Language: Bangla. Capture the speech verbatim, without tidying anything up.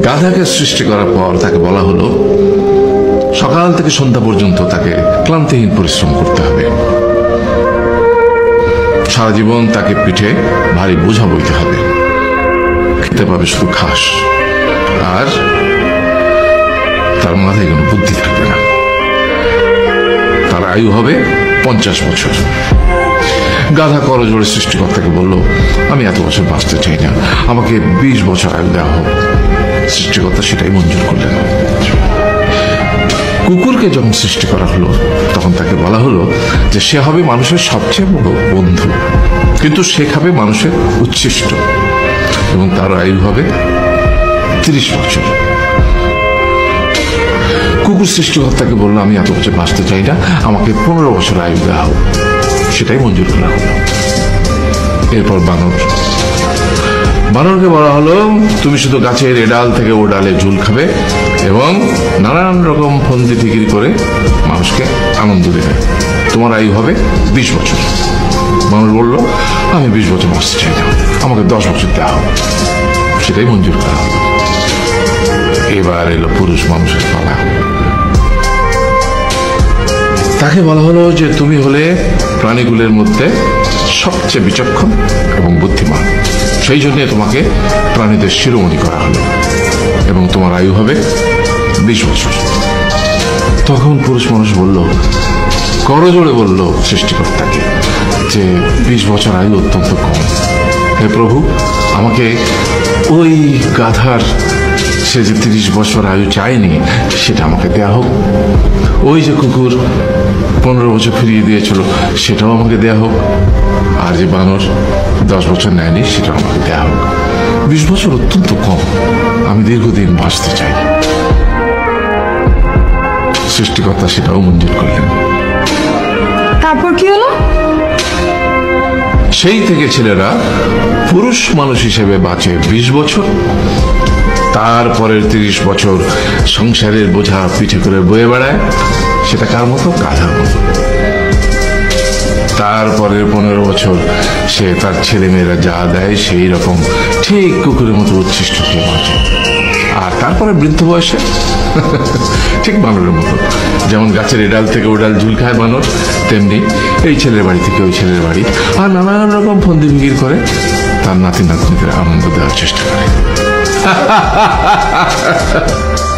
গাধাকে সৃষ্টি করার পর তাকে বলা হলো সকাল থেকে সন্ধ্যা পর্যন্ত তাকে ক্লান্তিহীন পরিশ্রম করতে হবে, সারা জীবন তাকে পিঠে ভারী বোঝা বইতে হবে, খেতে পাবে শুধু ঘাস, আর তার মাথায় কোনো বুদ্ধি থাকবে না। তার আয়ু হবে পঞ্চাশ বছর। গাধা করজোড়ে সৃষ্টিকর্তাকে বলল, আমি এত বছর বাঁচতে চাই না, আমাকে বিশ বছর আয়ু দেওয়া হোক। সৃষ্টিকর্তা সেটাই মঞ্জুর করলেন। কুকুরকে যখন সৃষ্টি করা হলো তখন তাকে বলা হলো যে সে হবে মানুষের সবচেয়ে বড় বন্ধু, কিন্তু সে খাবে মানুষের উচ্ছিষ্ট, এবং তার আয়ু হবে তিরিশ বছর। কুকুর সৃষ্টিকর্তাকে বললো, আমি এত বছর বাঁচতে চাই না, আমাকে পনেরো বছর আয়ু দেওয়া হোক। সেটাই মঞ্জুর করা হলো। এরপর বানর বানরকে বলা হলো, তুমি শুধু গাছের এ ডাল থেকে ও ডালে ঝুল খাবে এবং নানান রকম ফন্দি ফিকির করে মানুষকে আনন্দ দেবে, তোমার আয়ু হবে বিশ বছর। বানর বলল, আমি বিশ বছর বাঁচতে চাই না, আমাকে দশ বছর দেওয়া হবে। সেটাই মঞ্জুর করা হলো। এবার এলো পুরুষ মানুষের পালা। তাকে বলা হলো যে তুমি হলে প্রাণীগুলোর মধ্যে সবচেয়ে বিচক্ষণ এবং বুদ্ধিমান, সেই জন্য তোমাকে প্রাণীদের শিরোমণি করা হলো এবং তোমার আয়ু হবে বিশ বছর। তখন পুরুষ মানুষ বলল, করজোড়ে বলল সৃষ্টিকর্তাকে যে বিশ বছর আয়ু অত্যন্ত কম, হে প্রভু, আমাকে ওই গাধার সে যে তিরিশ বছর আয়ু চায়নি সেটা আমাকে দেয়া হোক, ওই যে কুকুর পনেরো বছর ফিরিয়ে দিয়েছিল সেটাও আমাকে দেয়া হোক, আর যে বানর দশ বছর নেয়নি সেটাও আমাকে দেয়া হোক। বিশ বছর অত্যন্ত কম, আমি দীর্ঘদিন বাঁচতে চাই। সৃষ্টিকর্তা সেটাও মঞ্জুর করলেন। তারপর কি হলো? সেই থেকে ছেলেরা পুরুষ মানুষ হিসেবে বাঁচে বিশ বছর, তারপরের তিরিশ বছর সংসারের বোঝা পিঠে করে বয়ে বেড়ায়, সেটা কার মতো? গাধার মতো। তারপরের পনেরো বছর সে তার ছেলে মেয়েরা যা দেয় সেই রকম ঠিক কুকুরের মতো উচ্ছিষ্ট খেয়ে বাঁচে। আর তারপরে বৃদ্ধ বয়সে ঠিক বানরের মতো, যেমন গাছের এডাল থেকে ওডাল ঝুল খায় বানর, তেমনি এই ছেলের বাড়ি থেকে ওই ছেলের বাড়ি, আর নানান রকম ফন্দি ফিকির করে তার নাতি নাতনিদের আনন্দ দেওয়ার চেষ্টা করে।